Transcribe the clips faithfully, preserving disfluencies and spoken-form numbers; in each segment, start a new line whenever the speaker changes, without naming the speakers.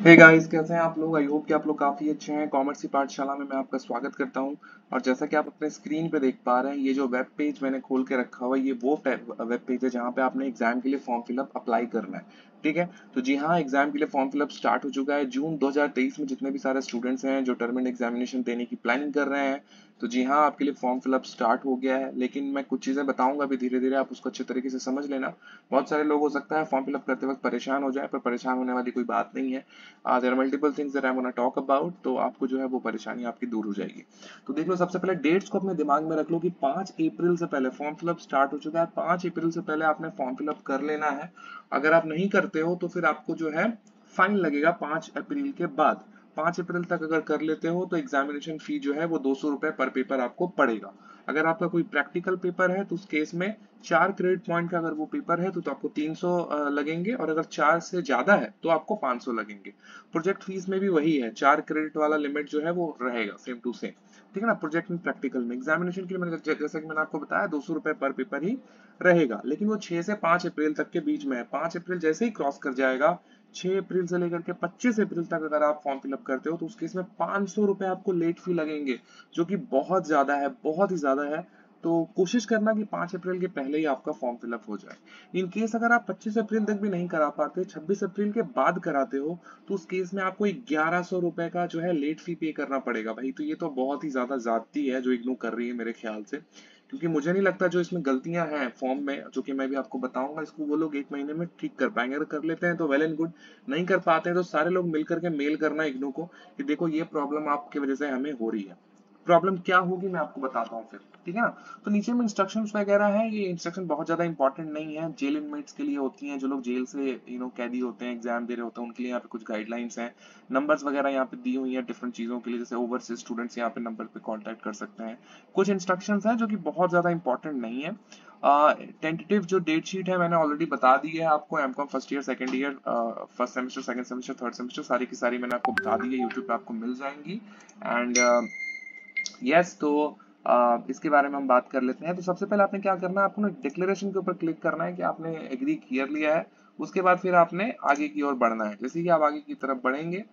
Hey guys, कैसे हैं आप लोग। आई होप कि आप लोग काफ़ी अच्छे हैं। कॉमर्स की पाठशाला में मैं आपका स्वागत करता हूं। और जैसा कि आप अपने स्क्रीन पे देख पा रहे हैं, ये जो वेब पेज मैंने खोल के रखा हुआ है, ये वो वेब पेज है जहां पे आपने एग्जाम के लिए फॉर्म फिलअप अप्लाई करना है। ठीक है, तो जी हाँ, एग्जाम के लिए फॉर्म फिलअप स्टार्ट हो चुका है। जून दो हज़ार तेईस में जितने भी सारे स्टूडेंट्स हैं जो टर्म एंड एग्जामिनेशन देने की प्लानिंग कर रहे हैं, तो जी हाँ, आपके लिए फॉर्म फिलअप स्टार्ट हो गया है। लेकिन मैं कुछ चीज़ें बताऊंगा अभी, धीरे धीरे आप उसको अच्छे तरीके से समझ लेना। बहुत सारे लोग हो सकता है फॉर्म फिलअप करते वक्त परेशान हो जाए, पर परेशान होने वाली कोई बात नहीं है। There are multiple things that I am gonna talk about, तो आपको जो है वो परेशानी आपकी दूर हो जाएगी। तो देख लो, सबसे पहले डेट्स को अपने दिमाग में रख लो कि पाँच अप्रैल से पहले फॉर्म फिलअप स्टार्ट हो चुका है। पाँच अप्रैल से पहले आपने फॉर्म फिलअप कर लेना है। अगर आप नहीं करते हो तो फिर आपको जो है फाइन लगेगा पाँच अप्रैल के बाद। पाँच अप्रैल तक अगर कर लेते हो तो एग्जामिनेशन फी जो है वो दो सौ रुपए पर पेपर आपको पड़ेगा। अगर आपका कोई प्रैक्टिकल पेपर है तो उस केस में चार क्रेडिट पॉइंट का अगर वो पेपर है तो, तो आपको तीन सौ अ, लगेंगे, और अगर चार से ज्यादा है तो आपको पाँच सौ लगेंगे। प्रोजेक्ट फीस में भी वही है, चार क्रेडिट वाला लिमिट जो है वो रहेगा सेम टू सेम। ठीक है ना। प्रोजेक्ट में प्रैक्टिकल में एग्जामिनेशन के लिए मैंने जै- जैसा कि मैंने आपको बताया, दो सौ रुपए पर पेपर ही रहेगा। लेकिन वो छह से पाँच अप्रैल तक के बीच में है। पाँच अप्रैल जैसे ही क्रॉस कर जाएगा, छह अप्रैल से लेकर के पच्चीस अप्रैल तक अगर आप फॉर्म फिलअप करते हो तो उस केस में पाँच सौ रुपए आपको लेट फी लगेंगे, जो कि बहुत ज्यादा है, बहुत ही ज्यादा है। तो कोशिश करना कि पाँच अप्रैल के पहले ही आपका फॉर्म फिलअप हो जाए। इन केस अगर आप पच्चीस अप्रैल तक भी नहीं करा पाते, छब्बीस अप्रैल के बाद कराते हो, तो उस केस में आपको ग्यारह सौ रुपए का जो है लेट फी पे करना पड़ेगा भाई। तो ये तो बहुत ही ज्यादा ज्यादती है जो इग्नोर कर रही है मेरे ख्याल से। क्योंकि मुझे नहीं लगता जो इसमें गलतियां हैं फॉर्म में, जो कि मैं भी आपको बताऊंगा, इसको वो लोग एक महीने में ठीक कर पाएंगे। अगर कर लेते हैं तो वेल एंड गुड, नहीं कर पाते हैं तो सारे लोग मिलकर के मेल करना इग्नू को कि देखो ये प्रॉब्लम आपकी वजह से हमें हो रही है। प्रॉब्लम क्या होगी मैं आपको बताता हूँ फिर। ठीक है ना। तो नीचे में इंस्ट्रक्शंस वगैरह है। ये इंस्ट्रक्शन बहुत ज्यादा इंपॉर्टेंट नहीं है, जेल इनमेट्स के लिए होती हैं, जो लोग जेल से यू नो कैदी होते हैं, एग्जाम दे रहे होते हैं, उनके लिए यहाँ पे कुछ गाइडलाइंस हैं। नंबर्स वगैरह यहाँ पे दी हुई हैं डिफरेंट चीजों के लिए, जैसे ओवरसीज स्टूडेंट्स यहाँ पे नंबर पे कांटेक्ट कर सकते हैं। कुछ इंस्ट्रक्शंस हैं जो कि बहुत ज्यादा इंपॉर्टेंट नहीं है। टेंटेटिव uh, जो डेट शीट है मैंने ऑलरेडी बता दी है आपको। M Com first year, second year, first semester, second semester, third semester, सारी की सारी मैंने आपको बता दी है, यूट्यूब पे आपको मिल जाएंगी। एंड यस, तो आ, इसके बारे में हम बात कर लेते हैं। तो सबसे पहले आपने क्या करना है, आपको ना डिक्लेरेशन के ऊपर क्लिक करना है कि आपने एग्री कर लिया है। उसके बाद फिर आपने आगे की ओर बढ़ना है। जैसे कि आप आगे की तरफ बढ़ेंगे,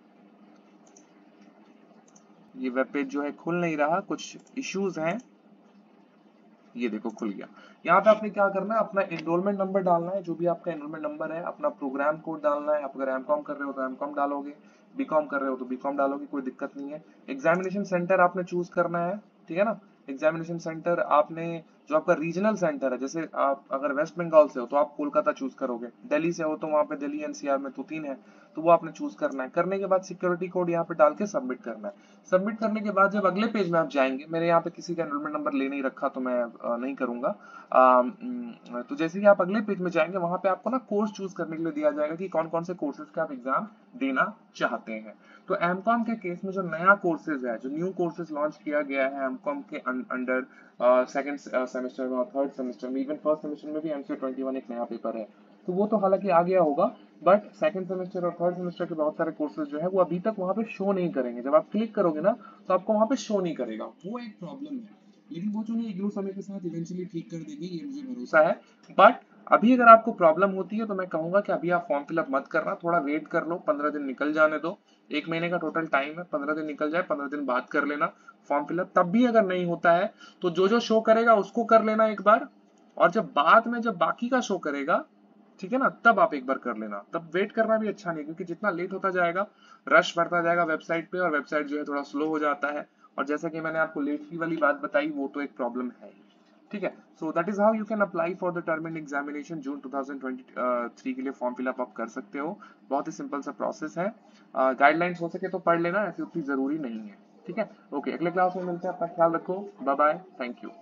ये वेब पेज जो है खुल नहीं रहा, कुछ इश्यूज हैं। ये देखो खुल गया। यहाँ पे आपने क्या करना है, अपना एनरोलमेंट नंबर डालना है, जो भी आपका एनरोलमेंट नंबर है, अपना प्रोग्राम कोड डालना है। आप अगर एमकॉम कर रहे हो तो एमकॉम डालोगे, बीकॉम कर रहे हो तो बीकॉम डालोगे, कोई दिक्कत नहीं है। एग्जामिनेशन सेंटर आपने चूज करना है। ठीक है ना। एग्जामिनेशन सेंटर आपने, जो आपका रीजनल सेंटर है, जैसे आप अगर वेस्ट बंगाल से हो तो आप कोलकाता चूज करोगे, दिल्ली से हो तो वहां पे दिल्ली एनसीआर में तो तीन है, तो वो आपने चूज करना है। करने के बाद सिक्योरिटी कोड यहाँ पे डाल के सबमिट करना है। सबमिट करने के बाद जब अगले पेज में आप जाएंगे, मेरे यहाँ पे किसी का एनरोलमेंट नंबर ले नहीं रखा तो मैं अ, नहीं करूंगा। अम, अम, तो जैसे ही आप अगले पेज में जाएंगे, वहां पे आपको ना कोर्स चूज करने के लिए दिया जाएगा कि कौन कौन से कोर्सेज का आप एग्जाम देना चाहते हैं। तो एमकॉम के केस में जो नया कोर्सेज है, जो न्यू कोर्सेज लॉन्च किया गया है एमकॉम के अंडर, सेकंड सेमेस्टर में और थर्ड सेमेस्टर में, इवन फर्स्ट सेमेस्टर में भी एमसी ट्वेंटी वन एक नया पेपर है। तो वो तो हालांकि आ गया होगा, बट सेकंड सेमेस्टर और थर्ड सेमेस्टर के बहुत सारे कोर्सेज जो है वो अभी तक वहां पे शो नहीं करेंगे। जब आप क्लिक करोगे ना तो आपको वहां पे शो नहीं करेगा, वो एक प्रॉब्लम है। लेकिन वो जो है इग्नू समय के साथ इवेंचुअली ठीक कर देगी, ये मुझे भरोसा है। बट अभी अगर आपको प्रॉब्लम होती है तो मैं कहूंगा कि अभी आप फॉर्म फिलअप मत करना, थोड़ा वेट कर लो, पंद्रह दिन निकल जाने दो। एक महीने का टोटल टाइम है, पंद्रह दिन निकल जाए, पंद्रह दिन बाद कर लेना फॉर्म फिलअप। तब भी अगर नहीं होता है तो जो जो शो करेगा उसको कर लेना एक बार, और जब बाद में जब बाकी का शो करेगा, ठीक है ना, तब आप एक बार कर लेना। तब वेट करना भी अच्छा नहीं, क्योंकि जितना लेट होता जाएगा रश बढ़ता जाएगा वेबसाइट पे, और वेबसाइट जो है थोड़ा स्लो हो जाता है। और जैसा कि मैंने आपको लेट फी वाली बात बताई, वो तो एक प्रॉब्लम है ही। ठीक है। So that is how you can apply for the term end examination June two thousand twenty three के लिए फॉर्म फिलअप आप कर सकते हो। बहुत ही सिंपल सा प्रोसेस है। गाइडलाइंस हो सके तो पढ़ लेना, ऐसी उतनी जरूरी नहीं है। ठीक है। ओके, अगले क्लास में मिलते हैं। अपना ख्याल रखो। Bye bye. Thank you.